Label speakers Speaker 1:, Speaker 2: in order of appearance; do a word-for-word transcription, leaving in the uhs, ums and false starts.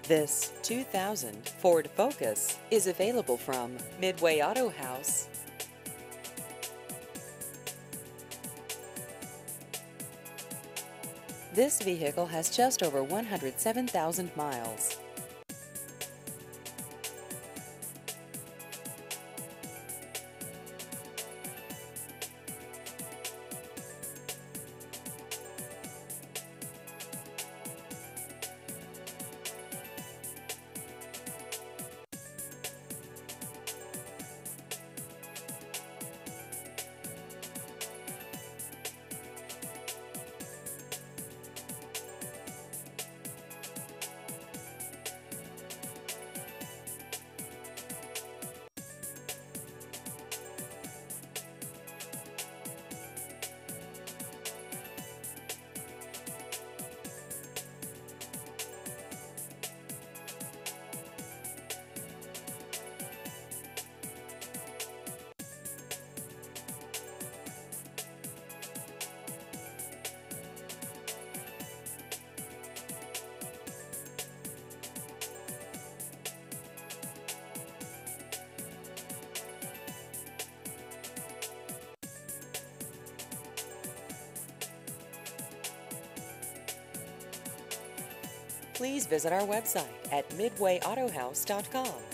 Speaker 1: This two thousand Ford Focus is available from Midway Auto House. This vehicle has just over one hundred seven thousand miles. Please visit our website at midway auto house dot com.